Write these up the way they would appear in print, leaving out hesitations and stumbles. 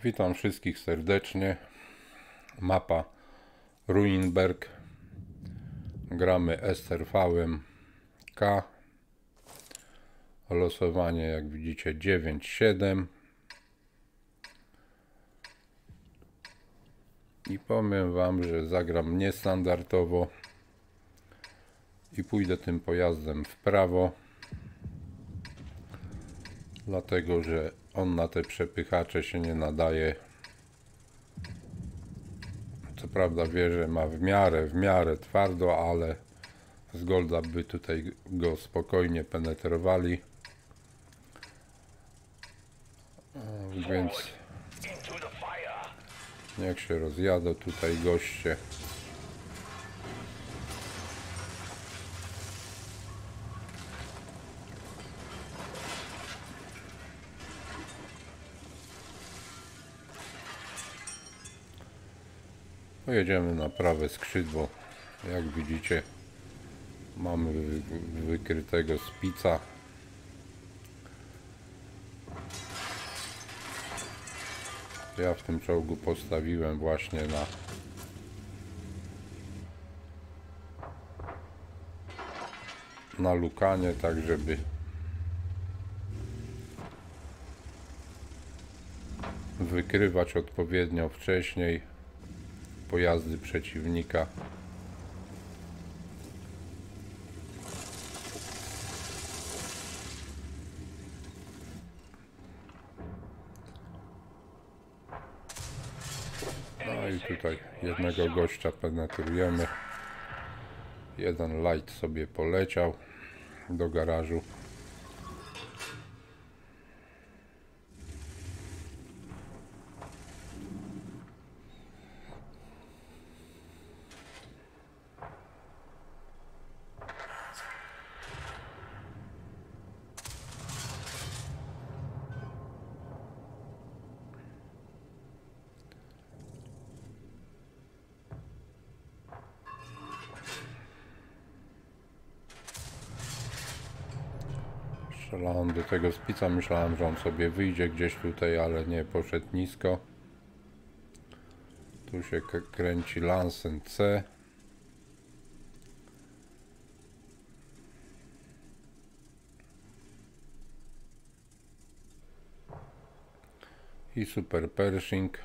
Witam wszystkich serdecznie. Mapa Ruinberg. Gramy SRV-em K. Losowanie, jak widzicie, 9-7. I powiem wam, że zagram niestandardowo i pójdę tym pojazdem w prawo, dlatego że on na te przepychacze się nie nadaje. Co prawda wieżę ma w miarę twardo, ale z Golda by tutaj go spokojnie penetrowali. Więc niech się rozjadą tutaj goście. Pojedziemy na prawe skrzydło. Jak widzicie, mamy wykrytego Spica. Ja w tym czołgu postawiłem właśnie na lukanie, tak żeby wykrywać odpowiednio wcześniej pojazdy przeciwnika. No i tutaj jednego gościa penetrujemy. Jeden light sobie poleciał do garażu. Strzelałem do tego Spica, myślałem, że on sobie wyjdzie gdzieś tutaj, ale nie, poszedł nisko. Tu się kręci Lansen C. I Super Pershing.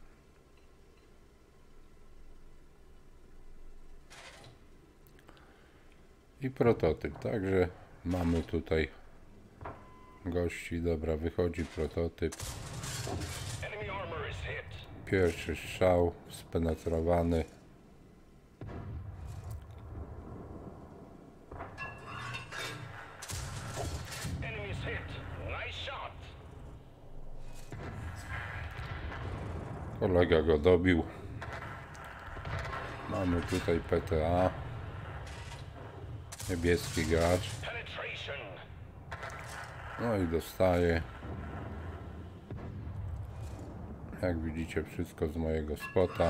I prototyp, także mamy tutaj gości. Dobra, wychodzi prototyp. Pierwszy strzał spenetrowany. Kolega go dobił. Mamy tutaj PTA. Niebieski gracz. No i dostaje. Jak widzicie, wszystko z mojego spota.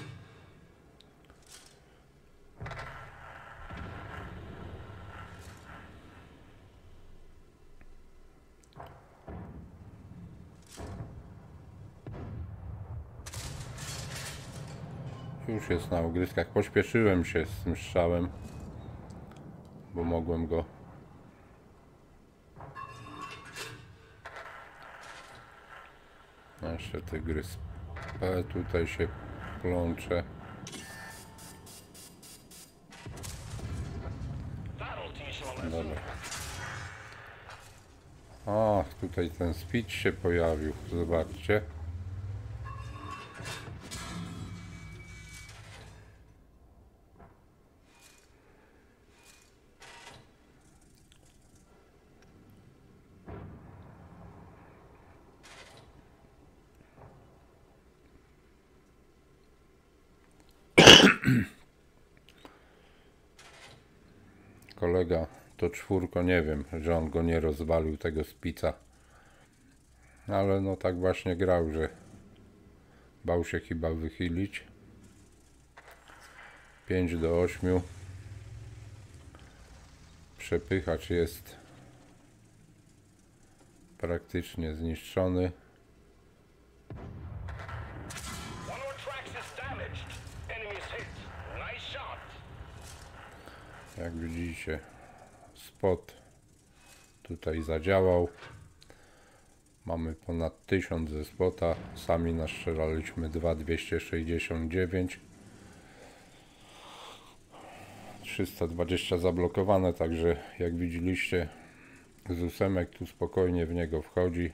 Już jest na ugryzkach. Pośpieszyłem się z tym strzałem, bo mogłem go jeszcze tygrys P tutaj się plącze. Dobra. O, tutaj ten Speed się pojawił. Zobaczcie. Kolega to czwórko, nie wiem, że on go nie rozwalił, tego Spica. Ale no tak właśnie grał, że bał się chyba wychylić. 5-8. Przepychacz jest praktycznie zniszczony. Jak widzicie, spot tutaj zadziałał. Mamy ponad 1000 ze spota. Sami nastrzelaliśmy 2269. 320 zablokowane, także jak widzieliście, z 8 tu spokojnie w niego wchodzi.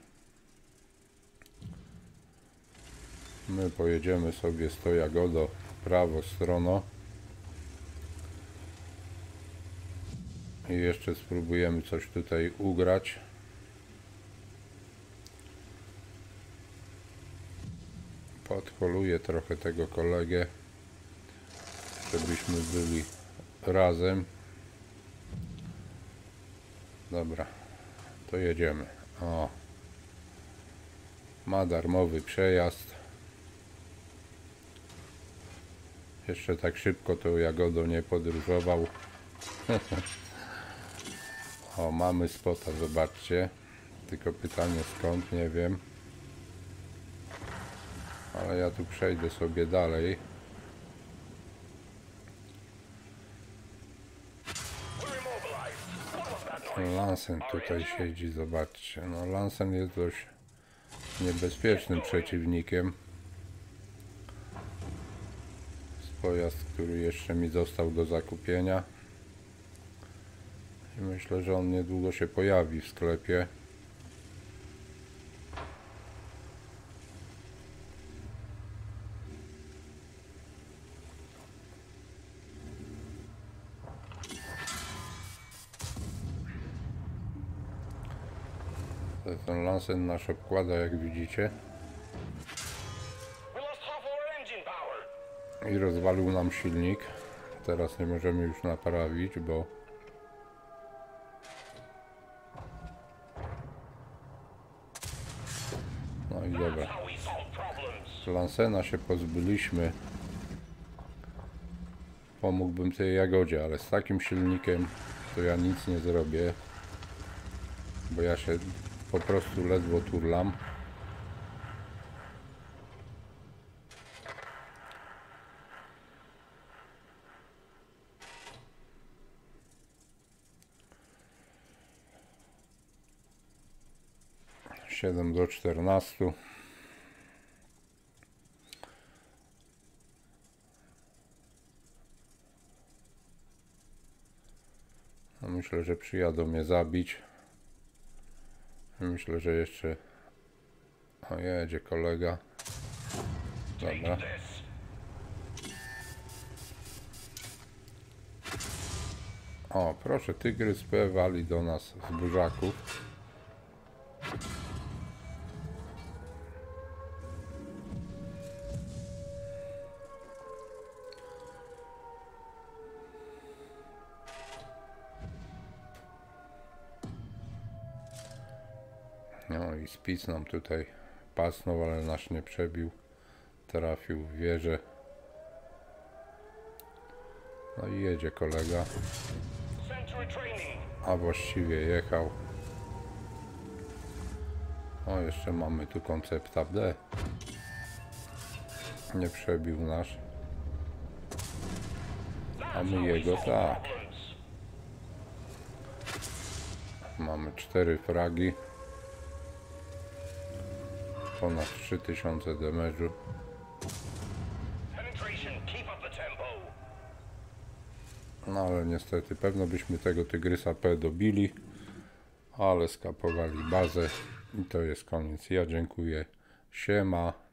My pojedziemy sobie z tą jagodą w prawo stroną i jeszcze spróbujemy coś tutaj ugrać. Podholuję trochę tego kolegę, żebyśmy byli razem. Dobra, to jedziemy. O, ma darmowy przejazd. Jeszcze tak szybko tą jagodą nie podróżował. O, mamy spota, zobaczcie. Tylko pytanie skąd, nie wiem. Ale ja tu przejdę sobie dalej. Lansen tutaj siedzi, zobaczcie. No, Lansen jest dość niebezpiecznym przeciwnikiem. Pojazd, który jeszcze mi został do zakupienia. I myślę, że on niedługo się pojawi w sklepie. Ten Lansen nasz obkłada, jak widzicie. I rozwalił nam silnik. Teraz nie możemy już naprawić, bo no i dobra. Lansena się pozbyliśmy. Pomógłbym tej jagodzie, ale z takim silnikiem to ja nic nie zrobię, bo ja się po prostu ledwo turlam. Siedem do 14. No myślę, że przyjadą mnie zabić. Myślę, że jeszcze... O, jedzie kolega. Dobra. O, proszę, Tygrys P wali do nas z burzaków. No i Spic nam tutaj pasnął, ale nasz nie przebił. Trafił w wieżę. No i jedzie kolega. A właściwie jechał. O, jeszcze mamy tu koncepta D. Nie przebił nasz. A my jego tak. Mamy 4 fragi. Ponad 3000 damage'u. No ale niestety pewno byśmy tego Tygrysa P dobili, ale skapowali bazę i to jest koniec. Ja dziękuję. Siema.